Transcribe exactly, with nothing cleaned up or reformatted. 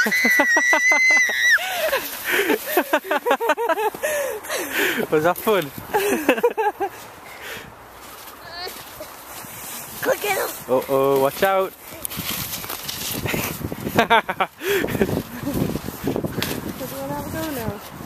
Was that fun? Quick, get him! Uh oh, watch out! Does one have a go now?